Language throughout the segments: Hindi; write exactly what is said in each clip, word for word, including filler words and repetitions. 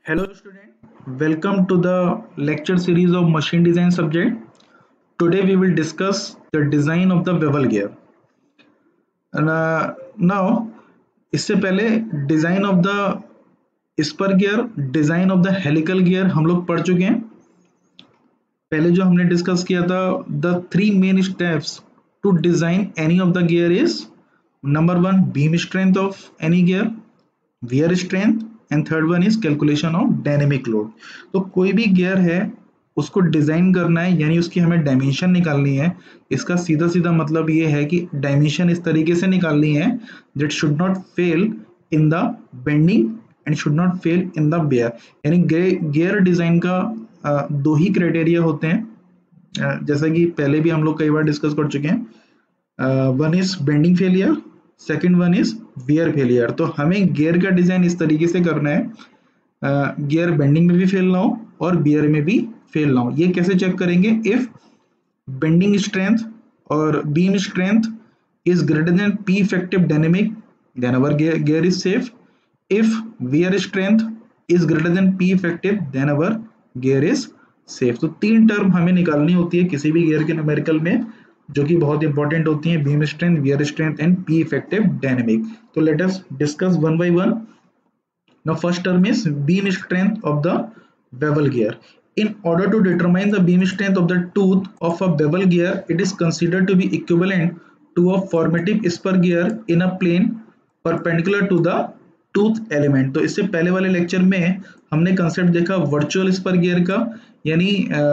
Hello student, welcome to the lecture series of machine design subject. Today we will discuss the design of the bevel gear. And uh, now इससे पहले design of the spur gear, design of the helical gear हम लोग पढ़ चुके हैं. पहले जो हमने डिस्कस किया था, the three main steps to design any of the gear is number one beam strength of any gear, wear strength and third one is calculation of dynamic load. तो कोई भी गियर है उसको डिजाइन करना है, यानी उसकी हमें डायमेंशन निकालनी है. इसका सीधा सीधा मतलब ये है कि डायमेंशन इस तरीके से निकालनी है that should not fail in the bending and should not fail in the bear. यानी गियर डिजाइन का आ, दो ही क्राइटेरिया होते हैं, आ, जैसा कि पहले भी हम लोग कई बार डिस्कस कर चुके हैं. One is bending failure, second one is wear failure. तो हमें गियर का डिजाइन इस तरीके से करना है, गियर बेंडिंग में भी फेल ना हो और बियर में भी फेल ना हो. ये कैसे चेक करेंगे? इफ बेंडिंग स्ट्रेंथ और beam strength is greater than P effective dynamic then our gear is safe. If wear strength is greater than P effective then our gear is safe. तो तीन टर्म हमें निकालनी होती है किसी भी गियर के न्यूमेरिकल में, जो कि बहुत इंपॉर्टेंट होती है: beam strength, wear strength and P effective dynamic. तो let us discuss one by one. Now first term is beam strength of the bevel gear. In order to determine the beam strength of the tooth of a bevel gear, it is considered to be equivalent to a formative spur gear in a plane perpendicular to the tooth element. तो इससे पहले वाले लेक्चर में हमने कंसेप्ट देखा वर्चुअल स्पर गियर का, यानी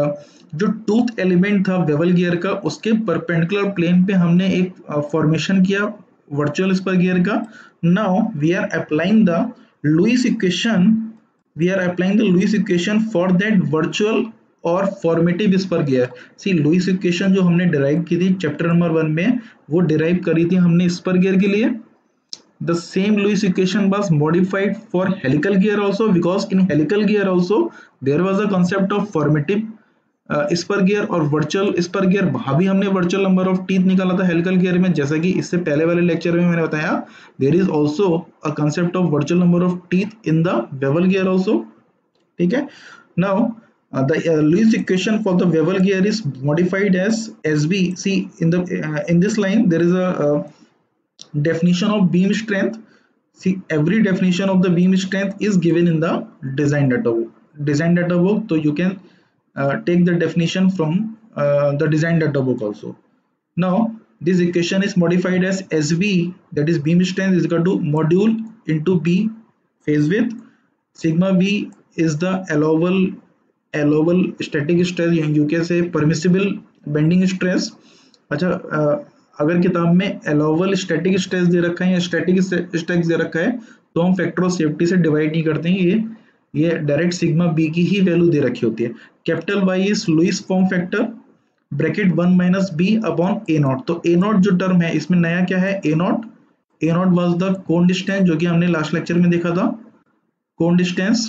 जो टूथ एलिमेंट था बेवल गियर का उसके परपेंडिकुलर प्लेन पे हमने एक फॉर्मेशन किया वर्चुअल स्पर गियर का. Now we are applying the Lewis equation we are applying the Lewis equation for that virtual or formative spur gear. See, Lewis equation जो हमने derive की थी चैप्टर नंबर वन में, वो derive करी थी हमने स्पर गियर के लिए. The same Lewis equation was modified for helical gear also, because in helical gear also there was a concept of formative spur gear और वर्चुअल स्पर गियर. वहां भी हमने वर्चुअल नंबर ऑफ टीथ निकाला था हेलिकल गियर में, जैसा कि इससे पहले वाले लेक्चर में मैंने बताया. There is also a concept of virtual number of teeth in the bevel gear also. ठीक है. Now the Lewis equation for the bevel gear is modified as SB. See in the in this line there is a definition of beam strength. See, every definition of the beam strength is given in the design data book. Design data book, so you can uh, take the definition from uh, the design data book also. Now this equation is modified as S V, that is beam strength is equal to module into B phase width. Sigma B is the allowable allowable static stress, you can say permissible bending stress. अच्छा, uh, अगर किताब में अलाउबल स्टैटिक स्ट्रेस दे रखा है या स्टैटिक स्ट्रेस दे रखा है तो हम फैक्टर ऑफ सेफ्टी से डिवाइड नहीं करते हैं. ये ये डायरेक्ट सिग्मा बी की ही वैल्यू दे रखी होती है. Capital Y is Lewis form factor bracket one minus b upon A naught. तो ए नॉट जो टर्म है इसमें नया क्या है? A naught. A naught was the cone distance, जो कि हमने लास्ट लेक्चर में देखा था. Cone distance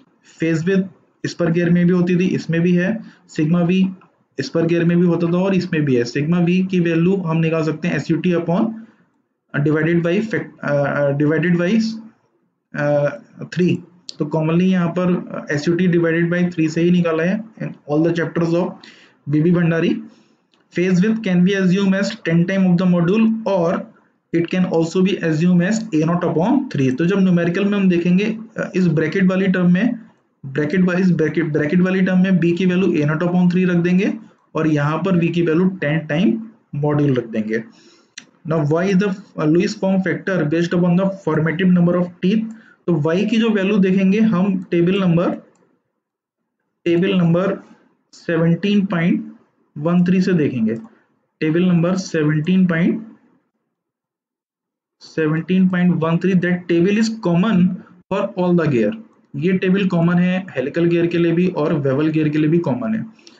face width spur gear में भी होती थी, इसमें भी है. सिग्मा बी स्पर गियर में भी होता था और इसमें भी है. सिग्मा बी की वैल्यू हम निकाल सकते हैं S you T upon divided by divided by three. तो कॉमनली यहाँ पर एस यू टी डिवाइडेड बाई थ्री से ही निकाला है in all the chapters of B B Bhandari. Face width can be assume as ten time of the module और it can also be assume as A naught upon three. तो जब न्यूमेरिकल में हम देखेंगे इस ब्रैकेट वाली टर्म में ब्रैकेट वाइज ब्रैकेट ब्रैकेट वाली टर्म में b की value A naught upon three रख देंगे और यहाँ पर v की वैल्यू टेन टाइम मॉड्यूल रख देंगे. Now y is the Lewis form factor based upon the formative number of teeth. तो y की जो वैल्यू देखेंगे हम table number table number seventeen point one three से देखेंगे. Table number seventeen point seventeen point one three. That table is common for all the gear. ये टेबल कॉमन है हेलिकल गियर के लिए भी और बेवल गियर के लिए भी कॉमन है.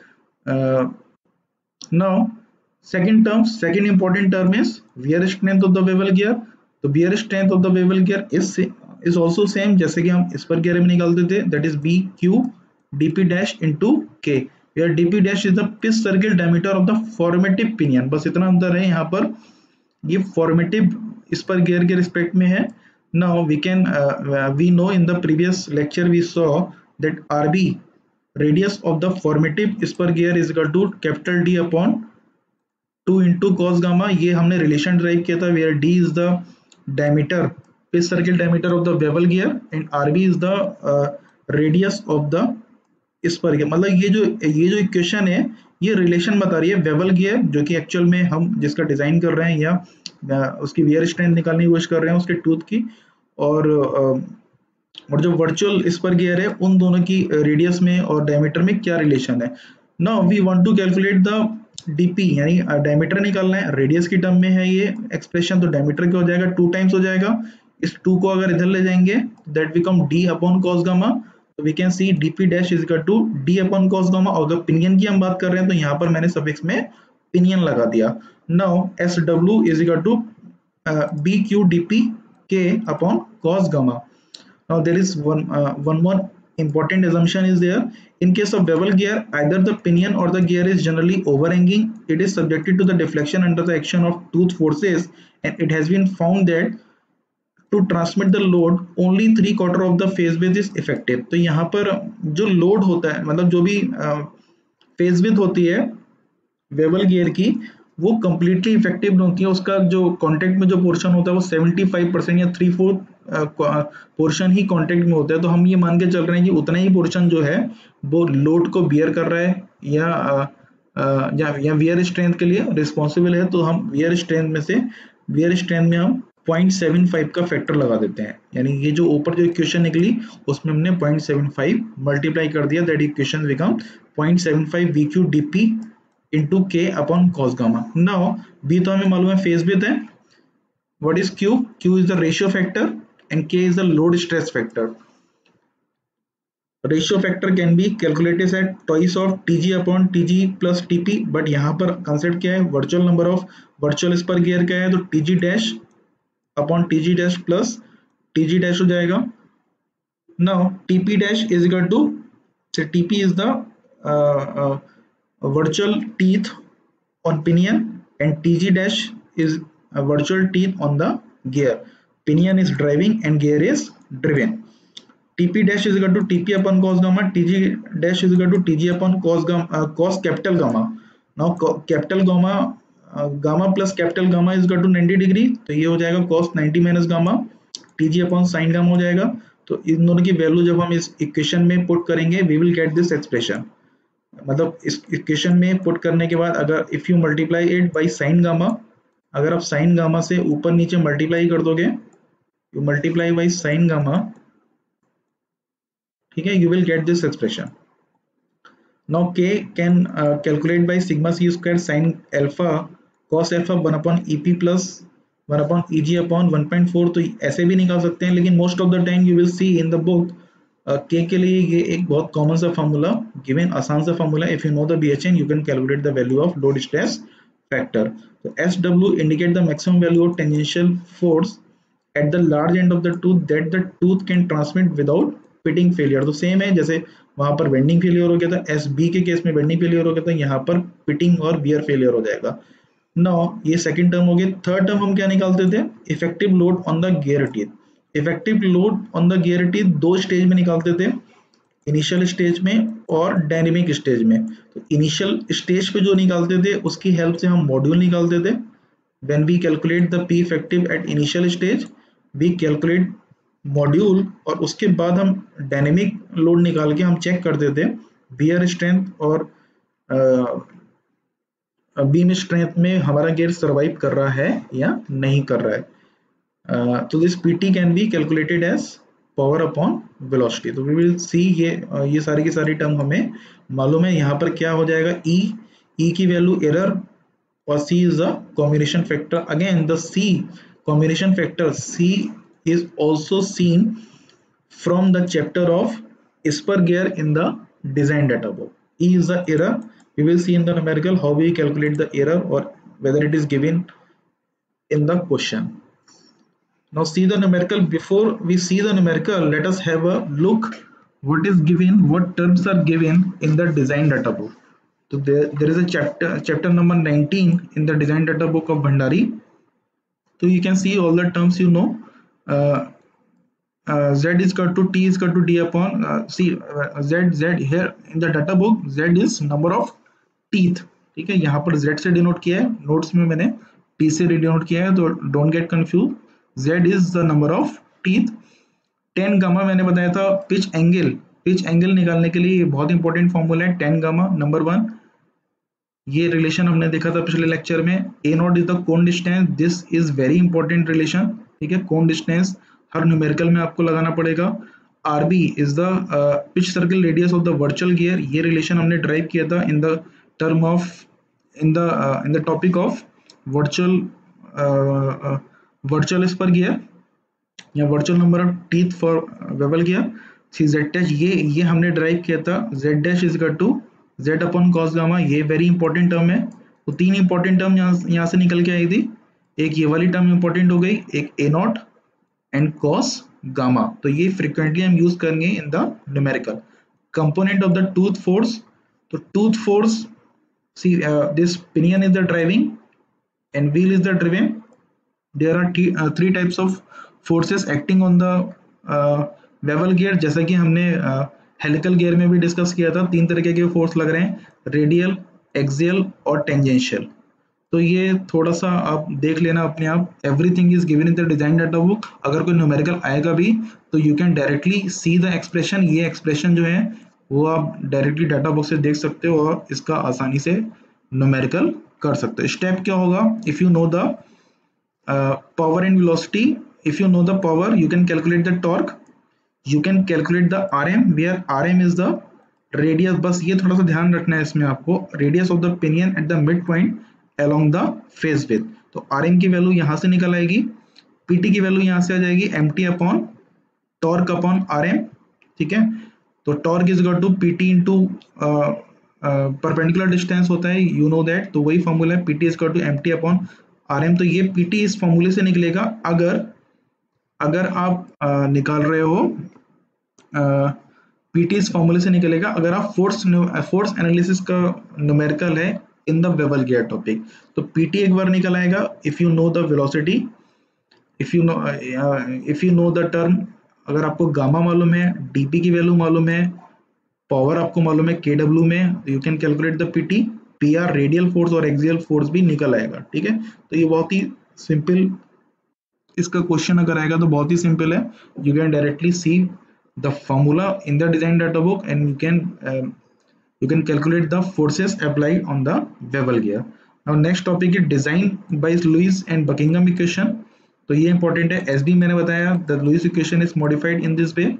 Now second term second important term is wear strength of the bevel gear. तो wear strength of the bevel gear is is also same जैसे कि हम स्पर गियर में निकालते थे, that is b Q DP dash into K, where DP dash is the pitch circle diameter of the formative pinion. बस इतना अंतर है यहाँ पर, ये फॉर्मेटिव स्पर गियर के रिस्पेक्ट में है. Now we can uh, we know in the previous lecture we saw that R B, radius of the formative spur gear, is equal to capital D upon two into cos gamma. ये हमने रिलेशन ड्राइव किया था where D is the diameter, pitch circle diameter of the bevel gear and RB is the radius of the spur gear. मतलब ये जो ये जो इक्वेशन है ये रिलेशन बता रही है बेवल गियर जो कि एक्चुअल में हम जिसका डिजाइन कर रहे हैं या उसकी वियर स्ट्रेंथ निकालने की कोशिश कर रहे हैं उसके टूथ की, और और जो वर्चुअल स्पर गियर है उन दोनों की रेडियस में और डायमीटर में क्या रिलेशन है. Now we want to calculate the DP यानी डायमीटर निकालना है. रेडियस की टर्म में है ये एक्सप्रेशन, तो डायमीटर क्या हो जाएगा, टू टाइम्स हो जाएगा. इस टू को अगर इधर ले जाएंगे that become D upon cos gamma. तो we can see DP dash is equal to D upon cos gamma. और अगर पिनियन की हम बात कर रहे हैं तो यहाँ पर मैंने सफिक्स में पिनियन लगा दिया. Now S W is equal to B Q DP K upon cos gamma. Now there is one uh, one more important assumption is there. In case of bevel gear, either the pinion or the gear is generally overhanging. It is subjected to the deflection under the action of tooth forces, and it has been found that to transmit the load only three quarter of the phase width is effective. तो यहाँ पर जो load होता है मतलब जो भी phase width होती है bevel gear की वो completely effective नहीं होती है. उसका जो contact में जो portion होता है वो सेवेंटी फाइव परसेंट या थ्री फोर्थ पोर्शन ही कांटेक्ट में होता है. तो हम ये मान के चल रहे हैं कि उतना ही पोर्शन जो है वो लोड को बियर कर रहा है या आ, या, या वियर स्ट्रेंथ के लिए रिस्पॉन्सिबल है. तो हम वियर स्ट्रेंथ में से वियर स्ट्रेंथ में हम पॉइंट सेवन फाइव का फैक्टर लगा देते हैं. यानी ये जो ऊपर जो इक्वेशन निकली उसमें हमने पॉइंट सेवन फाइव मल्टीप्लाई कर दिया. That equation become point seven five V Q D P into K upon cos gamma. Now B तो हमें मालूम है फेज विड्थ है. What is Q? Q is the ratio factor and K is the load stress factor. Ratio factor can be calculated as twice of Tg upon Tg plus Tp, but यहाँ पर concept क्या है, virtual number of virtual spur gear क्या है, तो Tg dash upon Tg dash plus Tg dash हो जाएगा. Now Tp dash is equal to, so Tp is the uh, uh, virtual teeth on pinion and Tg dash is a virtual teeth on the gear. Pinion is driving and gear is driven. Tp dash is equal to Tp upon cos gamma. Tg dash is equal to Tg upon cos gamma, uh, cos capital gamma. Now capital gamma uh, gamma plus capital gamma is equal to ninety degree. तो ये हो जाएगा cos ninety minus gamma. Tg upon sin gamma हो जाएगा. तो इन दोनों की वैल्यू जब हम इस इक्वेशन में पुट करेंगे we will get this expression. मतलब इस इक्वेशन में पुट करने के बाद अगर if you multiply it by sin gamma, अगर आप sin gamma से ऊपर नीचे मल्टीप्लाई कर दोगे, you multiply by sin gamma, ठीक है, you will get this expression. Now K can uh, calculate by sigma c square sin alpha cos alpha one upon ep plus one upon eg upon one point four. तो ऐसे भी निकाल सकते हैं, लेकिन most of the time you will see in the book uh, K के लिए ये एक बहुत कॉमन सा फार्मूला गिवन, आसान सा formula. if you know the B H N you can calculate the value of load stress factor. तो S W indicate the maximum value of tangential force at the large end of the tooth that the tooth can transmit without pitting failure. तो सेम है जैसे वहां पर बेंडिंग फेलियर हो गया था, एस बी के केस में बेंडिंग फेलियर हो गया था, यहाँ पर पिटिंग और बियर फेलियर हो जाएगा. नाउ ये सेकंड टर्म हो गया. थर्ड टर्म हम क्या निकालते थे, effective load on the gear teeth. Effective load on the gear teeth दो स्टेज में निकालते थे, इनिशियल स्टेज में और डायनेमिक स्टेज में. तो इनिशियल स्टेज पे जो निकालते थे उसकी हेल्प से हम मॉड्यूल निकालते थे. When we calculate the P effective at initial stage we calculate module, और उसके बाद हम डायनेमिक लोड निकाल के हम चेक करते थे बियर स्ट्रेंथ और बीम स्ट्रेंथ में हमारा गियर सरवाइव कर रहा है या नहीं कर रहा है. तो this PT can be calculated as power upon velocity. तो वी विल सी ये ये सारी की सारी टर्म हमें मालूम है. यहाँ पर क्या हो जाएगा, ई ई की वैल्यू एरर और C is the combination factor. Again the C combination factor C is also seen from the chapter of spur gear in the design data book. E is the error. We will see in the numerical how we calculate the error or whether it is given in the question. Now see the numerical. Before we see the numerical, let us have a look what is given, what terms are given in the design data book. So there, there is a chapter chapter number nineteen in the design data book of Bhandari. So you can see all the terms you know. Uh, uh, z is equal to t is equal to d upon uh, see uh, z z here in the data book z is number of teeth, ठीक है, यहाँ पर z से डिनोट किया है, नोट्स में मैंने t से डिनोट किया है, तो don't get confuse, z is the number of teeth. Tan gamma मैंने बताया था पिच एंगल, पिच एंगल निकालने के लिए बहुत इंपॉर्टेंट फॉर्मूला है टेन गामा नंबर वन, ये रिलेशन हमने देखा था पिछले लेक्चर में। A naught is the cone distance, this is very important relation, ठीक है, कोन डिस्टेंस हर न्यूमेरिकल में आपको लगाना पड़ेगा। RB is the pitch circle radius of the virtual gear, ये रिलेशन हमने ड्राइव किया था in the term of in the in the topic of virtual virtual spur gear या virtual number of teeth for bevel gear. See Z dash ये ये हमने ड्राइव किया था, Z dash is equal to Z upon cos gamma, ये वेरी इंपॉर्टेंट टर्म है। तो तीन इंपॉर्टेंट टर्म यहाँ यहाँ से निकल के आई थी, एक ये वाली टर्म इंपॉर्टेंट हो गई, एक A naught and cos gamma, तो ये फ्रिक्वेंटली हम यूज करेंगे in the numerical. Component of the tooth force, तो tooth force, see this pinion is the driving and wheel is the driven, there are three types of forces acting on the bevel gear, जैसा कि हमने हेलिकल uh, गियर में भी डिस्कस किया था, तीन तरीके के फोर्स लग रहे हैं, रेडियल, एक्सियल और टेंजेंशियल। तो ये थोड़ा सा आप देख लेना अपने आप, everything is given in the design data book. अगर कोई न्यूमेरिकल आएगा भी तो you can directly see the expression, ये एक्सप्रेशन जो है वो आप डायरेक्टली डाटा बुक से देख सकते हो और इसका आसानी से न्यूमेरिकल कर सकते हो। स्टेप क्या होगा, if you know the power and velocity, if you know the power you can calculate the torque, you can calculate the rm where rm is the radius, बस ये थोड़ा सा ध्यान रखना है इसमें आपको, radius of the pinion at the midpoint along the phase width। तो rm की वैल्यू यहाँ से निकल आएगी, pt की वैल्यू यहाँ से आ जाएगी mt upon torque upon rm, ठीक है। तो torque is equal to pt into perpendicular distance होता है, यू नो दैट, तो वही फॉर्मूला है pt is equal to mt upon rm। तो ये pt इस फॉर्मूले से निकलेगा अगर अगर आप आ, निकाल रहे हो पीटी इस फॉर्मूले से निकलेगा अगर आप फोर्स फोर्स एनालिसिस का न्यूमेरिकल है in the bevel gear topic. तो पीटी एक बार निकल आएगा if you know the velocity, if you know if you know the term, अगर आपको गामा मालूम है, डीपी की वैल्यू मालूम है, पावर आपको मालूम है के डब्ल्यू में, you can calculate the PT. P R radial force और एक्सियल फोर्स भी निकल आएगा, ठीक है। तो ये बहुत ही सिंपल, इसका क्वेश्चन अगर आएगा तो बहुत ही सिंपल है, you can directly see the formula in the design data book and you can you can calculate the forces applied on the bevel gear. Now next topic is design by Lewis and Buckingham equation. तो ये इंपॉर्टेंट है, एस बी मैंने बताया, the Lewis equation is modified in this way,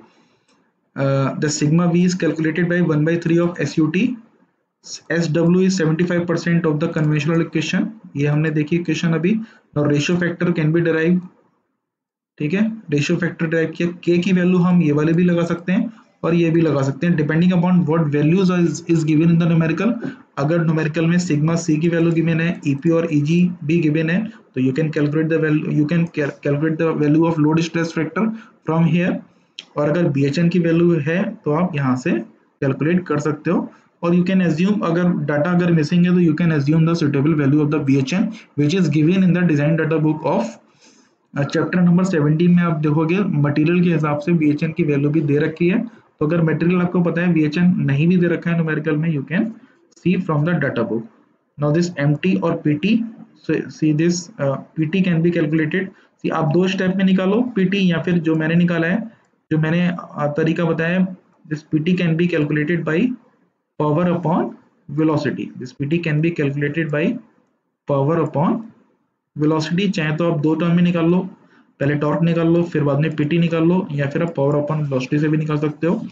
the sigma V is calculated by one by three of S U T, S W is seventy five percent of the conventional equation, ये हमने देखी इक्वेशन अभी। Now ratio factor can be derive, ठीक है, रेशियो फैक्टर टाइप किया, के की वैल्यू हम ये वाले भी लगा सकते हैं और ये भी लगा सकते हैं depending upon what values is given in the numerical. अगर न्यूमेरिकल में सिग्मा सी की वैल्यू गिवन है, ईपी और ईजी भी गिवन है, तो you can calculate the value, you can calculate the value of load stress factor from here. और अगर बीएचएन की वैल्यू है तो आप यहाँ से कैलकुलेट कर सकते हो। और यू कैन एज्यूम, अगर डाटा अगर मिसिंग है तो you can assume the suitable value of the BHN which is given in the design data book of chapter number seventeen में। आप देखोगे मटेरियल के हिसाब से बीएचएन की वैल्यू भी दे रखी है, तो अगर मटेरियल आपको पता है बीएचएन नहीं भी दे रखा है न्यूमेरिकल में, you can see from the data book. Now this MT और PT, see this PT can be calculated, see आप दो स्टेप में निकालो पीटी, या फिर जो मैंने निकाला है, जो मैंने तरीका बताया, this PT can be calculated by power upon velocity, this PT can be calculated by power upon velocity. चाहे तो आप दो टर्म में निकाल लो, पहले टॉर्क निकाल लो फिर बाद में पीटी निकाल लो, या फिर आप पावर अपॉन वेलोसिटी से भी निकाल सकते हो।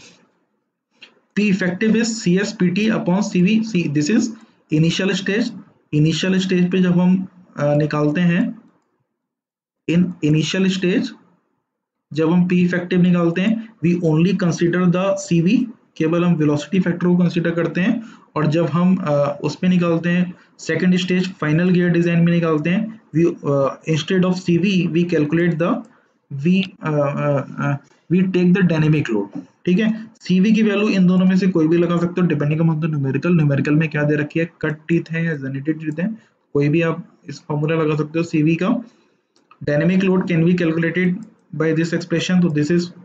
P effective is C S P T upon C V, see this is initial stage. Initial stage पे जब हम आ, निकालते हैं, इन इनिशियल स्टेज जब हम पी इफेक्टिव निकालते हैं, we only consider the C V, केवल हम वेलोसिटी फैक्टर को कंसिडर करते हैं। और जब हम उस पे निकालते हैं second stage final gear design में निकालते हैं, we instead of C V we calculate the we we take the dynamic load, ठीक है। सीवी की वैल्यू इन दोनों में से कोई भी लगा सकते हो depending upon the numerical. Numerical में क्या दे रखी है, कट टीथ है या जेनेटेड टीथ है, कोई भी आप इस फॉर्मूला लगा सकते हो सीवी का। Dynamic load can be calculated by this expression, so this is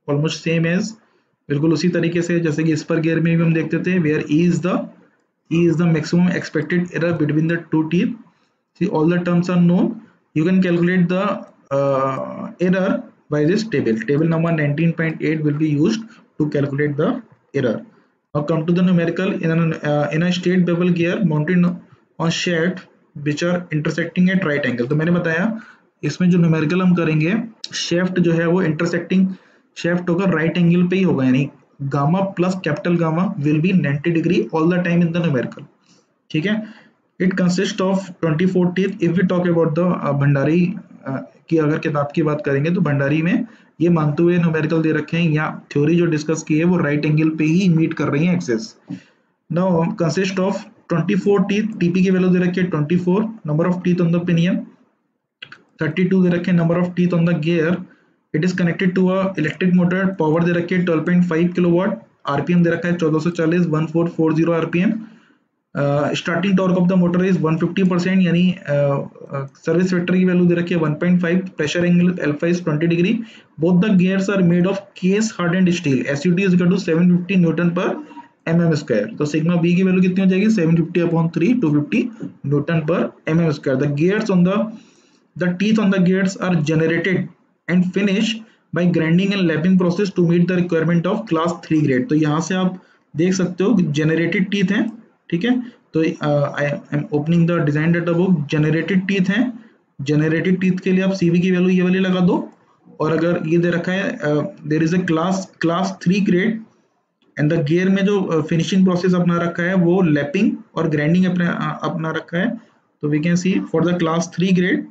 almost same as, बिल्कुल उसी तरीके से जैसे कि इस पर गियर में भी हम देखते थे, where E is the E is the maximum expected error between the two teeth. See, all the terms are known. You can calculate the uh, error by this table. Table number nineteen point eight will be used to calculate the error. Now come to the numerical. In a, uh, in a straight bevel gear mounted on shaft which are intersecting at right angle. तो मैंने बताया इसमें जो numerical हम करेंगे, shaft जो है वो intersecting shaft होगा right angle पे ही होगा, यानी gamma plus capital gamma will be ninety degree all the time in the numerical. ठीक है. It consists of twenty-four teeth. If we talk about the uh, Bhandari uh, की अगर किताब की बात करेंगे तो भंडारी में ये मानते हुए न्यूमेरिकल दे रखे हैं या थ्योरी जो डिस्कस की है वो राइट एंगल पे ही मीट कर रही है axes. Now consist of twenty-four teeth. TP की वैल्यू दे रखी है twenty-four. Number of teeth on the pinion thirty-two दे रखे हैं. Number of teeth on the gear. It is connected to a electric motor. Power दे रखी है twelve point five kilowatt. RPM दे रखा है fourteen forty, fourteen forty RPM. Starting torque of the motor is one hundred fifty percent, यानी सर्विस वेक्टर की वैल्यू दे रखी है one point five. Pressure angle alpha is twenty degree. Both the gears are made of case hardened steel. SUT is equal to seven fifty newton पर एमएम स्क्वायर. तो सिग्मा बी की वैल्यू कितनी हो जाएगी seven fifty upon three, two fifty newton पर MM square. The gears on the the teeth on the gears are generated and finish by grinding and lapping process to meet the requirement of class three grade. तो यहाँ से आप देख सकते हो जनरेटेड टीथ हैं, ठीक है. तो I am opening the design data book. Generated teeth हैं, जनरेटेड टीथ के लिए आप सीवी की वैल्यू ये वाली लगा दो. और अगर ये दे रखा है there is a class class three grade and the gear में जो फिनिशिंग uh, प्रोसेस अपना रखा है वो लैपिंग और ग्राइंडिंग अपना uh, अपना रखा है. तो we can see for the class three grade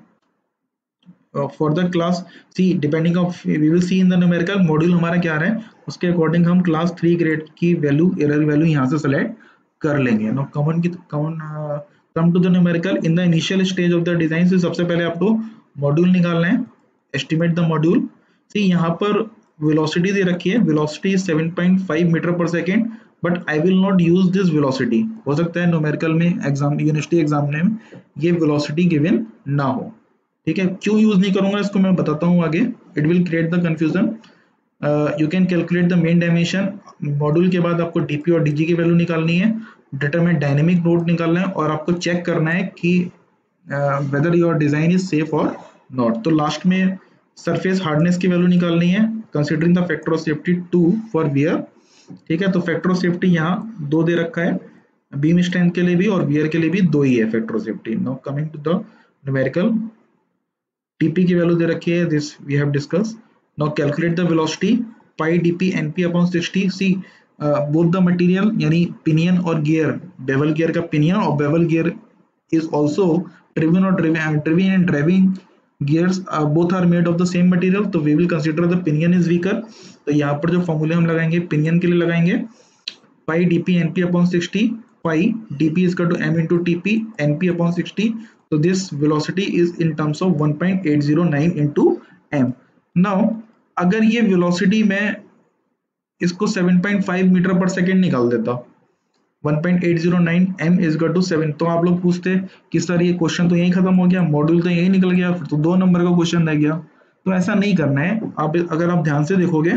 for the class C depending of we will see in the numerical module हमारा क्या है, उसके अकॉर्डिंग हम क्लास थ्री ग्रेड की वैल्यू एरर वैल्यू यहाँ से सेलेक्ट कर लेंगे. नो कॉमन की common come to the numerical in the initial stage of the design. से सबसे पहले आपको मॉड्यूल निकालना है. Estimate the module. सी यहाँ पर वेलोसिटी दे रखी है. Velocity is seven point five metre per second, but I will not use this velocity. हो सकता है न्यूमेरिकल में एग्जाम यूनिवर्सिटी एग्जाम में ये वेलोसिटी गिवन ना हो, ठीक है. क्यों यूज नहीं करूंगा इसको मैं बताता हूँ आगे. It will create the confusion. You can calculate the main dimension. Module के बाद आपको डीपी और डीजी की वैल्यू निकालनी है. डिटरमिन डायनेमिक लोड निकालना है और आपको चेक करना है कि whether your design is safe और नॉट. तो लास्ट में सरफेस हार्डनेस की वैल्यू निकालनी है considering the factor of safety two for wear, ठीक है. तो फैक्टर ऑफ सेफ्टी यहाँ दो दे रखा है, बीम स्ट्रेंथ के लिए भी और वियर के लिए भी दो ही है factor of safety. Now coming to the numerical. TP की वैल्यू दे रखी है, this we have discuss. Now calculate the velocity pi dp np upon sixty. See uh, both the material यानी pinion और gear, bevel gear का pinion और bevel gear is also driven or driven driven and driving gears uh, both are made of the same material. तो we will consider the pinion is weaker. तो यहाँ पर जो फॉर्मूले हम लगाएंगे pinion के लिए लगाएंगे pi dp np upon sixty. pi dp is equal to m into tp np upon sixty. So this velocity is in terms of one point eight zero nine into m. Now अगर ये वेलोसिटी में इसको seven point five metre per second निकाल देता one point eight zero nine m is equal to seven, तो आप लोग पूछते कि सर ये क्वेश्चन तो यही खत्म हो गया, मॉड्यूल तो यही निकल गया, फिर तो दो नंबर का क्वेश्चन रह गया. तो ऐसा नहीं करना है. आप अगर आप ध्यान से देखोगे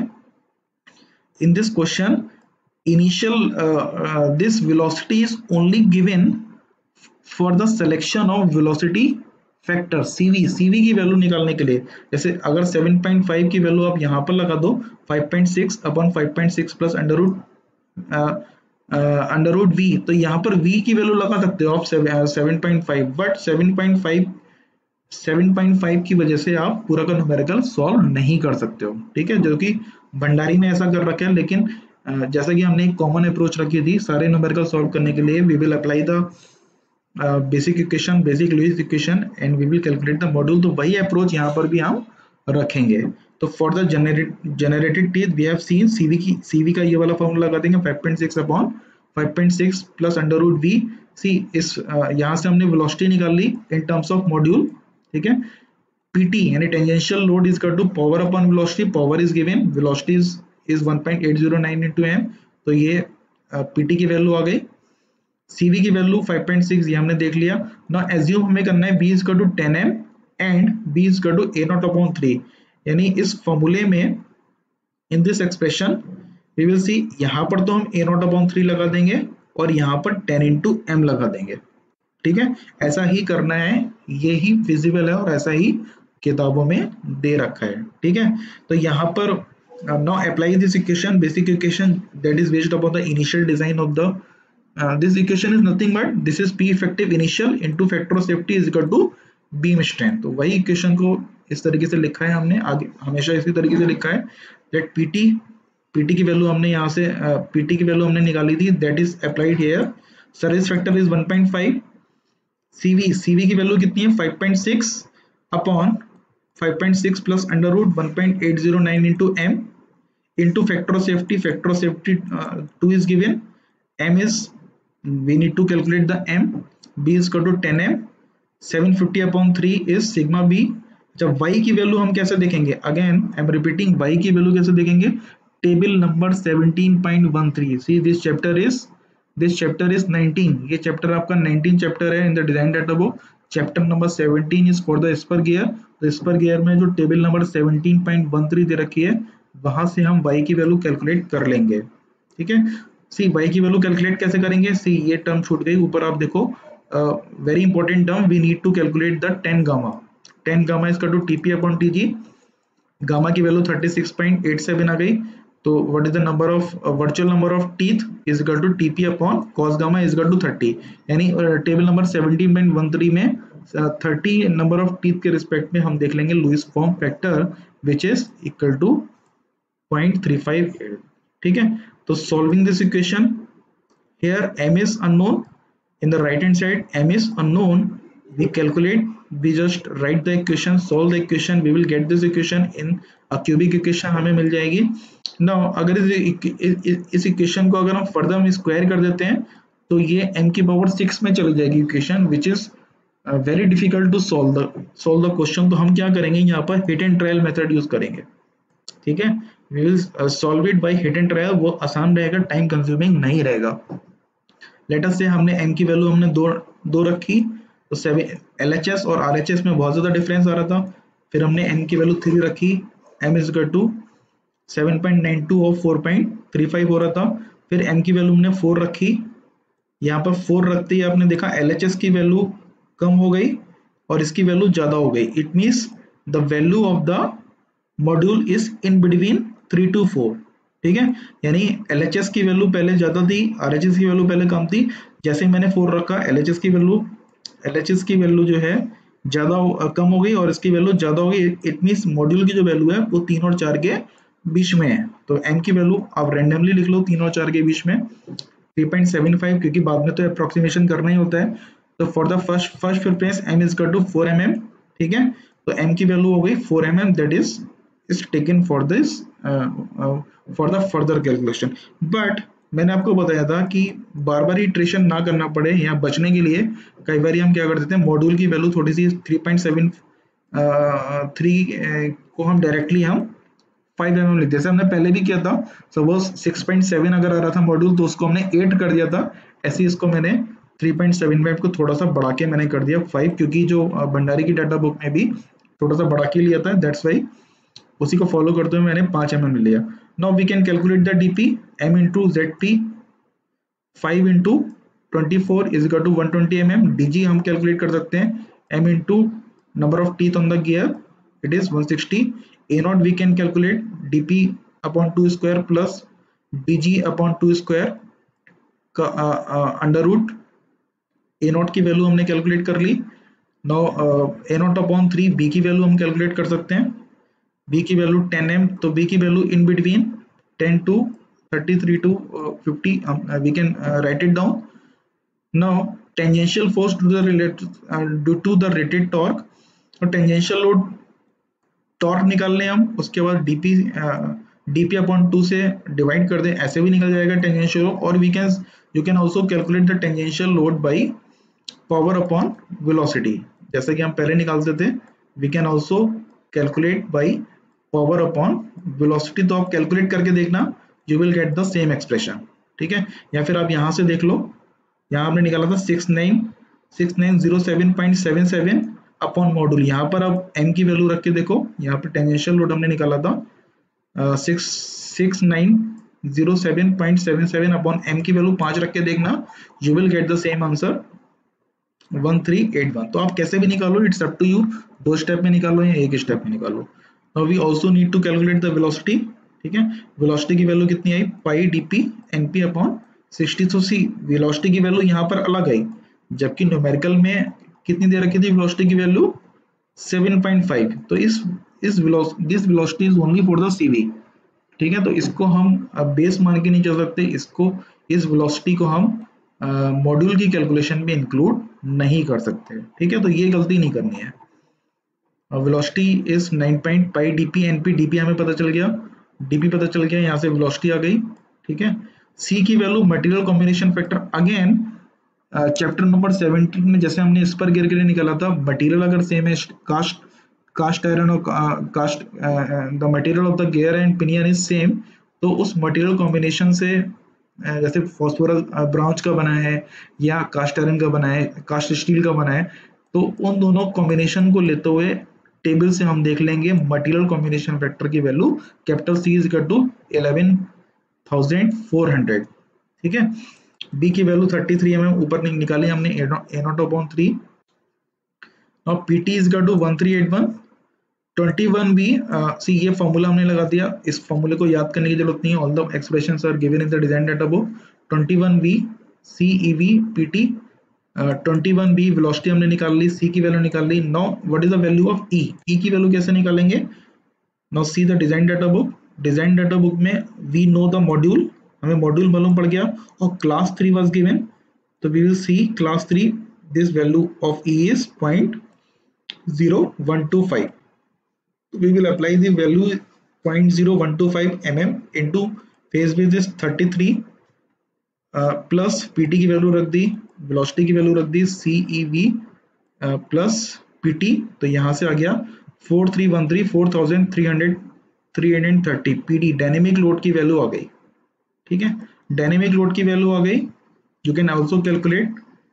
in this question initial this velocity is only given for the selection of velocity factor CV. CV की वैल्यू निकालने के लिए जैसे अगर seven point five की वैल्यू आप यहाँ पर लगा दो five point six upon five point six plus under root under root v, तो यहाँ पर v की वैल्यू लगा सकते हो आप seven point five, but seven point five seven point five की वजह से आप पूरा का न्यूमेरिकल सॉल्व नहीं कर सकते हो, ठीक है. जो कि भंडारी में ऐसा कर रखा है, लेकिन जैसा कि हमने एक कॉमन अप्रोच रखी थी सारे न्यूमेरिकल सॉल्व करने के लिए, we will apply the Uh, basic equation, basic Lewis equation and we will calculate the module. तो वही अप्रोच यहाँ पर भी हम रखेंगे. तो for the generated teeth we have seen CV की सीवी का ये वाला फॉर्मूला लगा देंगे five point six upon five point six plus under root v. See इस uh, यहाँ से हमने वेलोसिटी निकाल ली इन टर्म्स ऑफ मॉड्यूल, ठीक है. पीटी यानी tangential load is equal to power upon velocity. Power is given, velocity is is one point eight zero nine into m. तो ये पीटी uh, की वैल्यू आ गई. सीवी की वैल्यू five point six ये हमने देख लिया. ना एज्यूम हमें करना है b is equal to ten m and b is equal to a naught upon three. यानी इस फॉर्मूले में in this expression we will see, यहाँ पर तो हम ए नॉट अपॉन थ्री लगा देंगे और यहाँ पर टेन इंटू एम लगा देंगे, ठीक है। ऐसा ही करना है, ये ही फिजिबल है और ऐसा ही किताबों में दे रखा है, ठीक है। तो यहाँ पर now apply this equation, basic equation that is based upon the initial design of the this equation is nothing but this is P effective initial into factor of safety is equal to beam strength. तो वही इक्वेशन को इस तरीके से लिखा है हमने, आगे हमेशा इसी तरीके से लिखा है दैट पीटी पीटी की वैल्यू हमने यहाँ से पीटी uh, की वैल्यू हमने निकाली थी, that is applied here. Service factor is one point five, CV CV की वैल्यू कितनी है five point six upon five point six plus under root one point eight zero nine into m into factor of safety, factor of safety two is given, m is we need to calculate the m, b is equal to ten m, seven fifty upon three is sigma b। जब y की वैल्यू हम कैसे देखेंगे, again I am repeating, y की वैल्यू कैसे देखेंगे, table number seventeen point one three, see this chapter is this chapter is nineteen, ये चैप्टर आपका नाइनटीन चैप्टर है in the design data book. Chapter number seventeen is for the spur gear, तो स्पर गियर में जो table number seventeen point one three दे रखी है वहां से हम y की वैल्यू कैलकुलेट कर लेंगे, ठीक है। सी y की वैल्यू कैलकुलेट कैसे करेंगे, सी ये टर्म छूट गई ऊपर, आप देखो very important term, we need to calculate the tan gamma, tan gamma is to TP upon TG, gamma की value thirty six point eight seven आ गई, तो what is the number of virtual number of teeth is equal to TP upon cos gamma is equal to thirty, यानी table number seventeen point one three में थर्टी नंबर ऑफ टीथ के रिस्पेक्ट में हम देख लेंगे Lewis form factor which is equal to point three five eight, ठीक है। तो solving this equation, here m is unknown, in the right hand side m is unknown, we calculate, we just write the equation, solve the equation, we will get this equation in a cubic equation हमें मिल जाएगी। now अगर इस इस इक्वेशन को अगर हम फर्दर हम स्क्वायर कर देते हैं तो ये m की पावर सिक्स में चली जाएगी equation, which is very difficult to solve the solve the question. तो हम क्या करेंगे, यहाँ पर hit and trial method use करेंगे, ठीक है। we will uh, solve it by hit and trial, वो आसान रहेगा, टाइम कंज्यूमिंग नहीं रहेगा। लेट अस से हमने m की वैल्यू हमने दो दो रखी, तो सेवन एल एच एस और आर एच एस में बहुत ज्यादा डिफरेंस आ रहा था, फिर हमने m की वैल्यू थ्री रखी, m is equal to seven point nine two और फोर पॉइंट थ्री फाइव हो रहा था, फिर m की वैल्यू हमने फोर रखी, यहाँ पर फोर रखते ही आपने देखा एल एच एस की वैल्यू कम हो गई और इसकी वैल्यू ज्यादा हो गई, it means the value of the module is in between three to four, ठीक है। यानी L H S की वैल्यू पहले ज्यादा थी, R H S की वैल्यू पहले कम थी, जैसे ही मैंने फोर रखा L H S की वैल्यू L H S की वैल्यू जो है ज्यादा कम हो गई और इसकी वैल्यू ज्यादा हो गई, इट मींस मॉड्यूल की जो वैल्यू है वो तीन और चार के बीच में है। तो m की वैल्यू आप रैंडमली लिख लो तीन और चार के बीच में थ्री पॉइंट सेवन फाइव, क्योंकि बाद में तो अप्रोक्सीमेशन करना ही होता है। तो for the first first preference m is equal to four m m, ठीक है। तो m की वैल्यू हो गई four m m, that is is taken for this uh, uh, for the further calculation। but मैंने आपको बताया था कि बार बार इटरेशन ना करना पड़े, यहाँ बचने के लिए कई बार हम क्या कर देते हैं, मॉड्यूल की वैल्यू थोड़ी सी थ्री पॉइंट सेवन थ्री को हम डायरेक्टली हम फाइव एम एम लिखते, जैसे हमने पहले भी किया था। सपोज सिक्स पॉइंट सेवन अगर आ रहा था मॉड्यूल तो उसको हमने एट कर दिया था, ऐसे इसको मैंने थ्री पॉइंट सेवन फाइव को थोड़ा सा बढ़ा के मैंने कर दिया फाइव, क्योंकि जो भंडारी की डाटा बुक में भी थोड़ा सा बढ़ा के लिया था, दैट्स वाई उसी को फॉलो करते हुए मैंने पांच एम एम लिया। Now we can calculate the DP, m into z p five into twenty four is equal to one twenty M m, DG हम कैलकुलेट कर सकते हैं, m into number of teeth on the gear it is one sixty, a naught we can calculate DP upon two square plus DG upon two square का अंडर रूट, ए नॉट की वैल्यू हमने कैलकुलेट कर ली। Now a naught upon three, b की वैल्यू हम कैलकुलेट कर सकते हैं, b की वैल्यू टेन एम, तो b की value in between ten to thirty three to fifty, we can write it down. Now tangential force to the related due to the rated torque, तो टेंजेंशियल लोड टॉर्क निकाल लें हम, उसके बाद dp dp अपॉन टू से डिवाइड कर दें, ऐसे भी निकल जाएगा टेंजेंशियल लोड। और we can you can also calculate the tangential load by power upon velocity, जैसे कि हम पहले निकालते थे, we can also calculate by power upon velocity. तो आप कैलकुलेट करके देखना, you will get the same expression, ठीक है। या फिर आप यहाँ से देख लो, यहाँ आपने निकाला था six nine six nine zero seven point seven seven upon module, यहाँ पर आप m की वैल्यू रख के देखो, यहाँ पर टेंजेंशियल लोड हमने निकाला था six six nine zero seven point seven seven upon m की वैल्यू पाँच रख के देखना, you will get the same answer one three eight one. तो आप कैसे भी निकालो, इट्स अप टू यू, दो स्टेप में निकालो या एक स्टेप में निकालो। Now we also need to calculate the velocity. ठीक है, वेलोसिटी की वैल्यू कितनी आई, pi DP NP upon sixty. तो सी वेलोसिटी की वैल्यू यहाँ पर अलग आई, जबकि न्यूमेरिकल में कितनी दे रखी थी वेलोसिटी की वैल्यू सेवन पॉइंट फाइव। तो इस इस this velocity is only for the CV. ठीक है, तो इसको हम बेस मान के नहीं चल सकते, इसको इस वेलोसिटी को हम मॉड्यूल uh, की कैलकुलेशन में इंक्लूड नहीं कर सकते। ठीक है, तो ये गलती नहीं करनी है। Velocity is nine point pi DP NP, DP हमें पता चल गया, डीपी पता चल गया, यहाँ से वेलोसिटी आ गई। ठीक है, सी की value material combination factor, again chapter number seventeen में जैसे हमने इस पर गिर गिर निकाला था, मटेरियल अगर सेम है, कास्ट कास्ट आयरन और cast the material of the gear and pinion is same, तो उस मटेरियल कॉम्बिनेशन से uh, जैसे फॉस्फोरस ब्राउन्स का बना है या कास्ट आयरन का बना है, कास्ट स्टील का बना है, तो उन दोनों कॉम्बिनेशन को लेते हुए टेबल से हम देख लेंगे मटेरियल कॉम्बिनेशन फैक्टर की value capital C is equal to eleven thousand four hundred. ठीक है, बी की वैल्यू थर्टी थ्री हमें ऊपर निकाली हमने, A naught upon three. Now P T is equal to one three eight one. Twenty one B, see ये फॉर्मूला हमने लगा दिया, इस फॉर्मूले को याद करने की जरूरत नहीं है, all the expressions are given in the design data book. Twenty one B C E V P T, twenty one B velocity हमने निकाल ली, सी की वैल्यू निकाल ली। Now what is the value of E, E की वैल्यू कैसे निकालेंगे, now see the design data book. Design data book में वी नो द मॉड्यूल, हमें मॉड्यूल मालूम पड़ गया, और क्लास थ्री वाज गिवन, तो we will see class three, this value of E is point zero one two five. we will apply the value zero point zero one two five mm into phase width is thirty three plus pt की वैल्यू रख दी, वेलोसिटी की वैल्यू रख दी C E V plus pt, तो यहाँ से आ गया four three one three four thousand three hundred three hundred thirty pd, dynamic load की वैल्यू आ गई। ठीक है, डायनेमिक लोड की वैल्यू आ गई। You can also calculate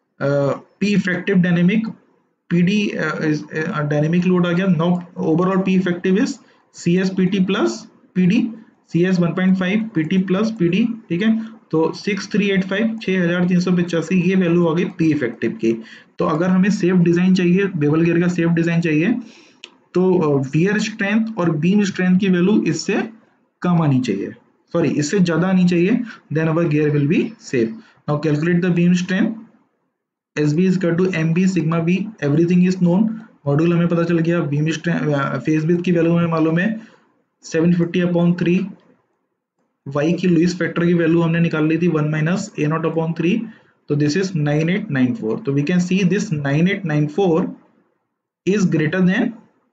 p effective dynamic, P D uh, is uh, dynamic load आ गया। Now overall P effective is C S P T plus P D, C S one point five, P T plus P D। ठीक है, तो सिक्स थ्री एट फाइव, छह हजार तीन सौ पचासी, ये वैल्यू आ गई P effective की। तो अगर हमें सेफ डिजाइन चाहिए, बेवल गियर का सेफ डिजाइन चाहिए, तो वियर स्ट्रेंथ और बीम स्ट्रेंथ की वैल्यू इससे कम आनी चाहिए, सॉरी इससे ज्यादा आनी चाहिए, then our gear will be safe. Now calculate the beam strength, S B is equal to M B sigma B, everything is known, module हमें पता चल गया, बीम फेस विड्थ की वैल्यू हमें मालूम है seven fifty upon three, Y की लुइस फैक्टर की वैल्यू हमने निकाल ली थी one minus A naught upon three, तो this is nine eight nine four. तो we can see this nine eight nine four is greater than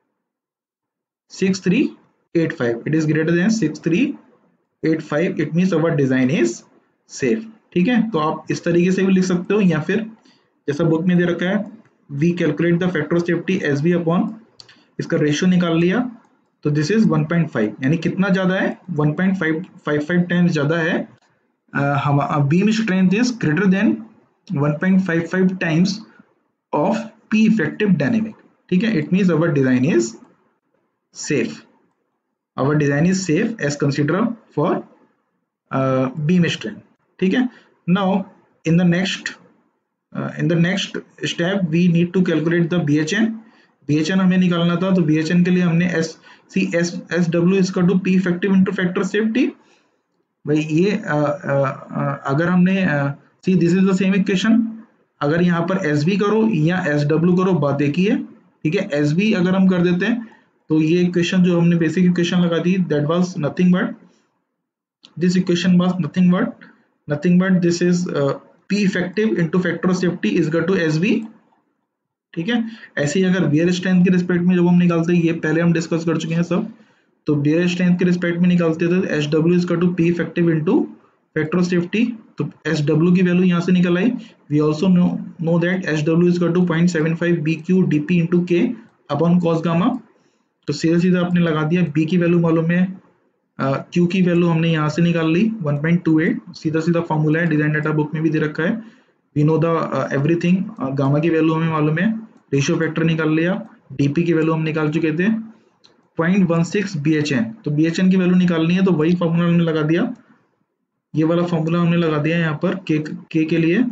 six three eight five, it is greater than six three eight five, it means our design is safe. ठीक है, तो आप इस तरीके से भी लिख सकते हो, या फिर जैसा बुक में दे रखा है, we calculate the factor of safety S B upon, इसका रेशियो निकाल लिया, तो this is one point five, यानी कितना ज्यादा है, one point five five times ज्यादा है। हम beam strength is greater than one point five five times of P effective dynamic. ठीक है, it means our design is safe, our design is safe as consider for beam strength. ठीक है, now in the next Uh, in the next step we need to calculate the B H N, B H N हमें निकालना था, तो B H N के लिए हमने S C S S W is equal to P effective into factor safety। भाई ये आ, आ, आ, अगर हमने see this is the same equation, अगर यहाँ पर S B करो या S W करो बात एक ही है। ठीक है, S B अगर हम कर देते हैं तो ये इक्वेशन जो हमने बेसिक इक्वेशन लगा दी, that was nothing but this equation was nothing but nothing but this is P effective into factor of safety is equal to S B। ठीक है, ऐसे ही अगर बियर स्ट्रेंथ के रिस्पेक्ट में जब हम निकालते हैं, ये पहले हम डिस्कस कर चुके हैं सब, तो बियर स्ट्रेंथ के रिस्पेक्ट में निकालते थे S W is equal to P effective into factor of safety, तो एस डब्ल्यू की वैल्यू यहाँ से निकल आई। We also know know that S W is equal to point seven five B Q D P into K upon cos gamma, तो सीधा सीधा आपने लगा दिया, बी की वैल्यू मालूम है, क्यू uh, की वैल्यू हमने यहाँ से निकाल ली वन पॉइंट टू एट, सीधा सीधा फॉर्मूला है, डिजाइन डाटा बुक में भी दे रखा है, we know the everything. Gamma की वैल्यू हमें मालूम है, रेशियो फैक्टर निकाल लिया, डीपी की वैल्यू हम निकाल चुके थे, point one six B H N, तो बी एच एन की वैल्यू निकालनी है तो वही फॉर्मूला हमने लगा दिया, ये वाला फॉर्मूला हमने लगा दिया यहाँ पर के के के लिए,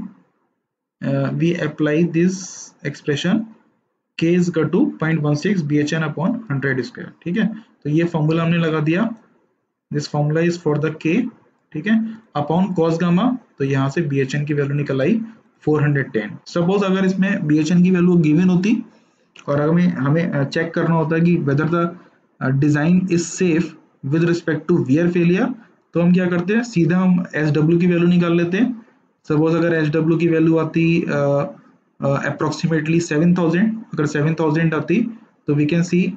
we apply this expression K is equal to point one six B H N upon hundred square, ठीक है। तो ये फॉर्मूला हमने लगा दिया, this formula is for the K, ठीक है, अपॉन कॉस गामा, तो यहाँ से बी एच एन की वैल्यू निकल आई फोर हंड्रेड टेन। सपोज अगर इसमें बी एच एन की वैल्यू गिवन होती और हमें हमें चेक करना होता है कि whether the design is safe with respect to wear failure, तो हम क्या करते हैं, सीधा हम एस डब्ल्यू की वैल्यू निकाल लेते हैं। सपोज अगर एस डब्ल्यू की वैल्यू आती अप्रोक्सीमेटली सेवन थाउजेंड, अगर सेवन थाउजेंड आती तो we can see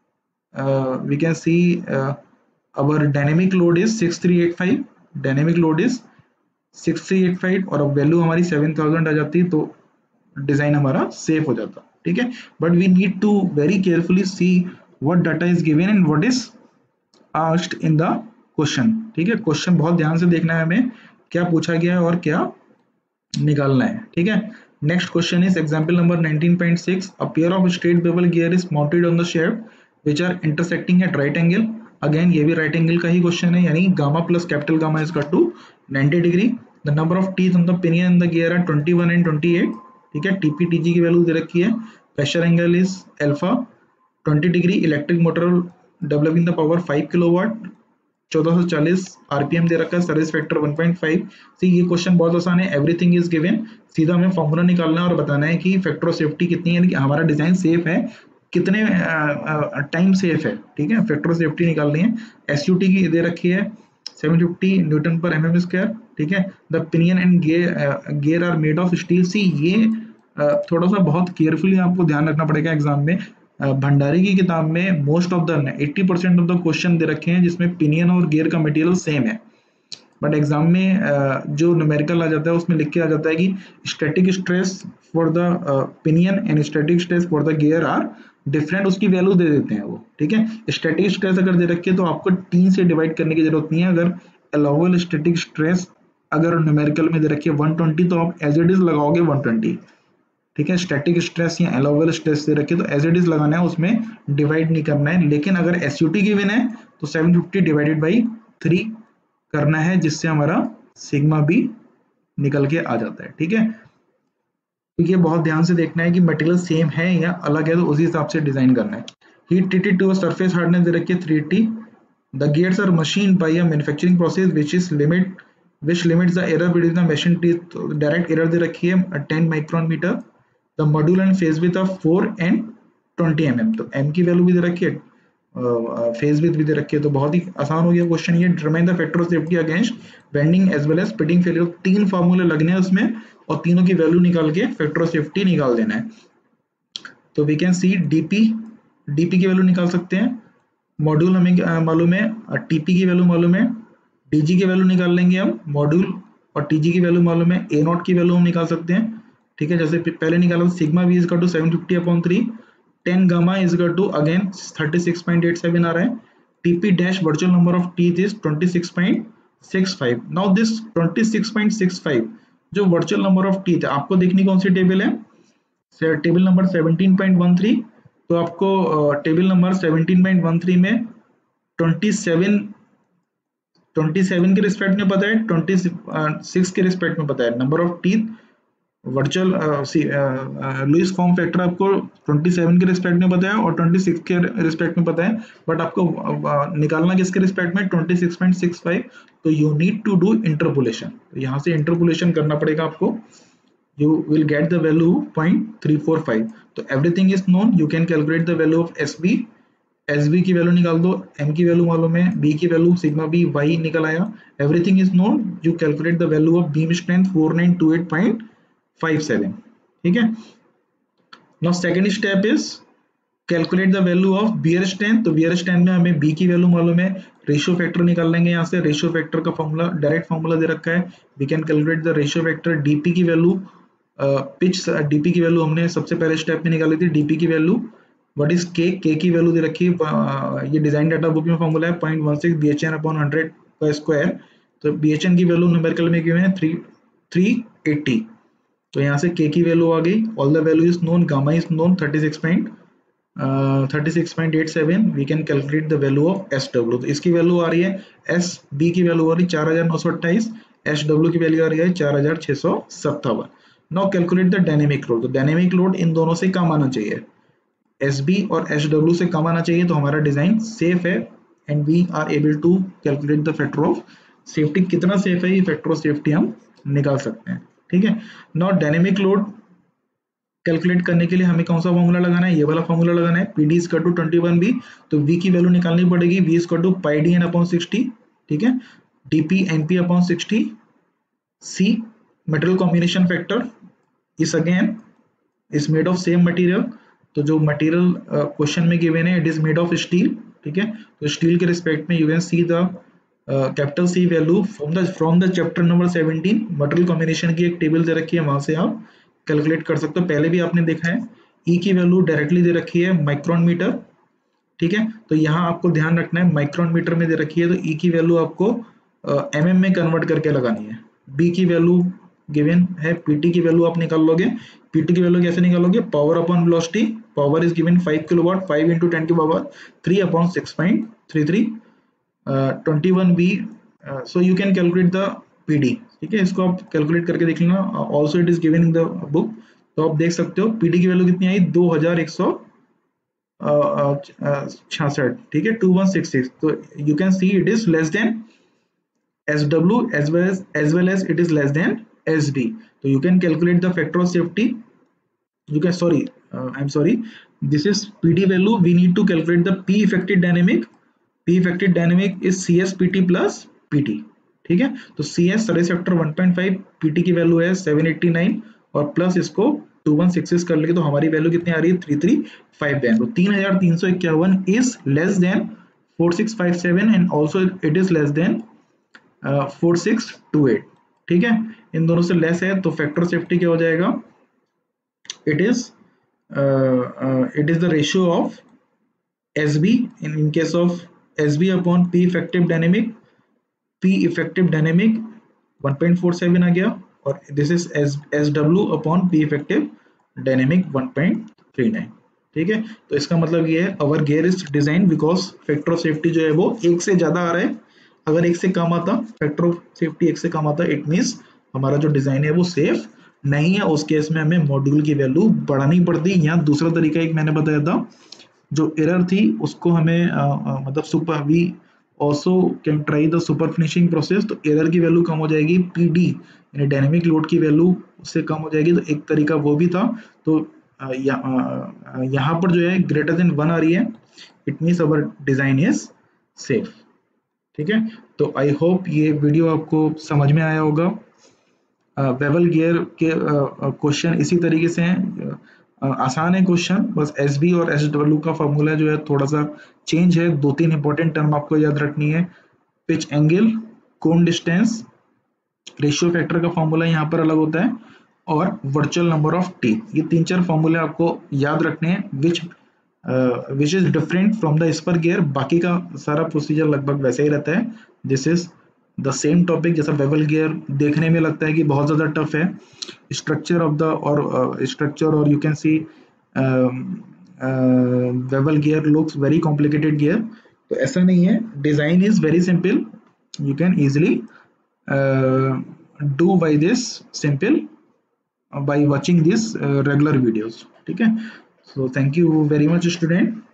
we can see our dynamic load is six three eight five, dynamic load is six three eight five और अब वैल्यू हमारी सेवन थाउजेंड आ जाती तो डिजाइन हमारा सेफ हो जाता, ठीक है। But we need to very carefully see what data is given and what is asked in the question, ठीक है। क्वेश्चन बहुत ध्यान से देखना है हमें, क्या पूछा गया है और क्या निकालना है, ठीक है। Next question is example number nineteen point six, a pair of straight bevel gear is mounted on the shaft which are intersecting at right angle. Again ये भी राइट एंगल का ही क्वेश्चन है, यानी gamma plus capital gamma is equal to ninety degree. The number of teeth on the pinion in the gear are twenty one and twenty eight, ठीक है। टीपी टीजी की वैल्यू दे रखी है, pressure angle is alpha, twenty degree, electric motor developing the power five kilowatt, चौदह सौ चालीस आरपीएम दे रखा है, service factor one point five. See ये क्वेश्चन बहुत आसान है, एवरीथिंग इज गिवन, सीधा हमें फॉर्मूला निकालना है और बताना है कि फैक्टर ऑफ सेफ्टी कितनी है, यानी कि हमारा डिजाइन सेफ है, कितने टाइम सेफ है, ठीक है। फैक्टर ऑफ सेफ्टी निकालनी है। एसयूटी की दे रखी है सेवन फिफ्टी न्यूटन पर एमएम स्क्वायर, ठीक है। The pinion and gear gear are made of steel. See ये uh, थोड़ा सा बहुत केयरफुली आपको ध्यान रखना पड़ेगा एग्जाम में। भंडारी की किताब में most of the eighty percent of the question दे रखे हैं जिसमें पिनियन और गियर का मटेरियल सेम है, बट एग्जाम में जो न्यूमेरिकल आ जाता है उसमें लिख के आ जाता है कि static stress for the pinion and static stress for the gear are different, उसकी वैल्यू दे देते हैं वो, ठीक है। स्टैटिक स्ट्रेस अगर दे रखी है तो आपको तीन से डिवाइड करने की जरूरत नहीं है। अगर अलाउबल स्टैटिक स्ट्रेस अगर न्यूमेरिकल में दे रखी है वन ट्वेंटी तो आप एज इट इज लगाओगे वन ट्वेंटी, ठीक है। स्टैटिक स्ट्रेस या अलाउबल स्ट्रेस दे रखे तो एज इट इज लगाना है, उसमें डिवाइड नहीं करना है। लेकिन अगर एसयूटी गिवन है तो seven fifty divided by three करना है, जिससे हमारा सिग्मा भी निकल के आ जाता है, ठीक है। तो ये बहुत ध्यान से देखना है कि मटेरियल सेम है या अलग है, तो उसी हिसाब से डिजाइन करना है। Heat treated to surface hardness दे रखी है three eighty. The gears are machine by a manufacturing process which is limit which limits the error between the machine teeth। Direct error दे रखी है ten micron meter. The module and face width of four and twenty M M, तो एम की वैल्यू भी दे रखी है, फेज विथ भी दे रखी है, तो बहुत ही आसान हो गया क्वेश्चन ये। Determine the factor of safety against bending as well as splitting failure. तीन फार्मूले लगने हैं उसमें और तीनों की वैल्यू निकाल के फैक्टर ऑफ सेफ्टी निकाल देना है। तो we can see DP, DP की वैल्यू निकाल सकते हैं, मॉड्यूल हमें मालूम है, टीपी की वैल्यू मालूम है, डीजी की वैल्यू निकाल लेंगे हम, मॉड्यूल और टीजी की वैल्यू मालूम है, ए नॉट की वैल्यू हम निकाल सकते हैं, ठीक है। जैसे पहले निकाला sigma V is equal to seven fifty upon three, tan gamma is equal to again thirty six point eight seven आ रहा है। TP dash virtual number of teeth is twenty six point six five. Now this twenty six point six five जो वर्चुअल नंबर ऑफ टीथ है, आपको देखनी कौन सी टेबल है, table number seventeen point one three. तो आपको table number seventeen point one three में ट्वेंटी सेवन ट्वेंटी सेवन के रिस्पेक्ट में पता है, ट्वेंटी सिक्स के रिस्पेक्ट में पता है number of teeth. Virtual Lewis form factor आपको ट्वेंटी सेवन के रिस्पेक्ट में पता है और ट्वेंटी सिक्स के रिस्पेक्ट में पता है, बट आपको uh, निकालना किसके रिस्पेक्ट में, twenty six point six five. तो you need to do interpolation, तो यहाँ से इंटरपोलेशन करना पड़ेगा आपको, you will get the value zero point three four five। तो everything is known, you can calculate the value of S B, S B की वैल्यू निकाल दो, M की वैल्यू मालूम है, B की वैल्यू सिग्मा B Y निकल आया, everything is known, you calculate the value of beam strength four nine two eight point five seven, ठीक है। Now second step is calculate the value of bear strength। तो bear strength में हमें B की वैल्यू मालूम है, रेशियो फैक्टर निकाल लेंगे यहाँ से, रेशियो फैक्टर का फॉर्मूला डायरेक्ट फॉर्मूला दे रखा है, we can calculate the ratio factor। D P की वैल्यू पिच डीपी की वैल्यू हमने सबसे पहले स्टेप में निकाली थी, डीपी की वैल्यू व्हाट इज के, के की वैल्यू दे रखी है, ये डिजाइन डाटा बुक में फॉर्मूला है point one six BHN upon hundred का स्क्वायर। तो बीएचएन की वैल्यू न्यूमेरिकल में गिवन है थ्री थ्री एटी, तो यहाँ से के की वैल्यू आ गई, all the value is known, gamma is known thirty six point thirty six point eight seven we can calculate the value of S W. तो इसकी वैल्यू आ रही है, एस बी की वैल्यू आ रही है चार हजार नौ सौ अट्ठाईस, एस डब्ल्यू की वैल्यू आ रही है चार हजार छह सौ सत्तावन। Now calculate the dynamic load. तो डायनेमिक लोड इन दोनों से कम आना चाहिए, एस बी और एस डब्ल्यू से कम आना चाहिए, तो हमारा डिजाइन सेफ है and we are able to calculate the factor of safety. कितना सेफ है ये फैक्टर ऑफ सेफ्टी हम निकाल सकते हैं, ठीक है। नाउ डायनेमिक लोड कैलकुलेट करने के लिए हमें कौन सा फॉर्मूला लगाना है, ये वाला फॉर्मूला लगाना है, P D equal to twenty one B. तो वी की वैल्यू निकालनी पड़ेगी, V equal to pi D N upon sixty, ठीक है, DP NP upon sixty. C material combination factor is again is made of same material. तो जो मटेरियल क्वेश्चन uh, में गिवन है it is made of steel, ठीक है। तो स्टील के रिस्पेक्ट में you can see the capital C value from the from the chapter number seventeen. Material combination की एक टेबल दे रखी है, वहां से आप कैलकुलेट कर सकते हो, पहले भी आपने देखा है। ई की वैल्यू डायरेक्टली दे रखी है माइक्रोन मीटर, ठीक है। तो यहाँ आपको ध्यान रखना है माइक्रोन मीटर में दे रखी है, तो ई की वैल्यू आपको एम एम में कन्वर्ट करके लगानी है। बी की वैल्यू गिवन है, पीटी की वैल्यू आप निकाल लोगे। पीटी की वैल्यू कैसे निकालोगे, power upon velocity, power is given five kilowatt, five into ten की power three upon six point three three, twenty one B. So you can calculate the PD, ठीक है। इसको आप कैलकुलेट करके देख लेना, also it is given in the book. तो आप देख सकते हो पीडी की वैल्यू कितनी आई, दो हजार एक सौ छियासठ, ठीक है, टू वन सिक्स सिक्स। तो you can see it is less than S W as well as as well as it is less than S B. तो you can calculate the factor of safety. You can sorry uh, I'm sorry, this is P D value. We need to calculate the P effective dynamic. P effective dynamic is C S P T plus P T, ठीक है। तो C S service factor one point five, P T की वैल्यू है सेवन एटी नाइन और प्लस इसको टू वन सिक्स सिक्स कर लेंगे तो हमारी वैल्यू कितनी आ रही है, थ्री थ्री फाइव नाइन। तो तीन हजार तीन सौ इक्यावन is less than four six five seven and also it is less than four six two eight, ठीक है। इन दोनों से लेस है तो फैक्टर सेफ्टी क्या हो जाएगा, it is it is the ratio of S B in in case of S B upon P effective dynamic, P effective dynamic one point four seven आ गया और this is S S W upon P effective dynamic one point three nine, ठीक है। तो इसका मतलब ये है our gear is design because factor of safety जो है वो एक से ज्यादा आ रहा है। अगर एक से कम आता, फैक्टर ऑफ सेफ्टी एक से कम आता, इट मींस हमारा जो डिजाइन है वो सेफ नहीं है, उस केस में हमें मॉड्यूल की वैल्यू बढ़ानी पड़ती। यहाँ दूसरा तरीका एक मैंने बताया था, जो एरर थी उसको हमें आ, आ, मतलब super we also can try the super finishing process. तो एरर की वैल्यू कम हो जाएगी, पी डी यानी डायनेमिक लोड की वैल्यू उससे कम हो जाएगी। तो एक तरीका वो भी था। तो यहाँ पर जो है ग्रेटर देन वन आ रही है, it means our design is safe, ठीक है। तो आई होप ये वीडियो आपको समझ में आया होगा। बेवल गियर के क्वेश्चन uh, इसी तरीके से हैं, uh, आसान है क्वेश्चन, बस एस बी और एस डब्ल्यू का फॉर्मूला जो है थोड़ा सा चेंज है। दो तीन इंपॉर्टेंट टर्म आपको याद रखनी है, pitch angle, cone distance, ratio factor का फॉर्मूला यहाँ पर अलग होता है और वर्चुअल नंबर ऑफ टी। ये तीन चार फॉर्मूले आपको याद रखने हैं, which which is different from the spur gear. बाकी का सारा प्रोसीजर लगभग वैसे ही रहता है। This is the same topic. जैसा बेवल गियर देखने में लगता है कि बहुत ज़्यादा टफ है, स्ट्रक्चर ऑफ द और स्ट्रक्चर और you can see bevel gear looks very complicated gear, तो ऐसा नहीं है, design is very simple, you can easily do by this simple by watching these uh, regular videos, ठीक है। So thank you very much student.